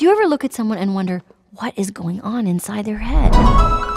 Do you ever look at someone and wonder what is going on inside their head?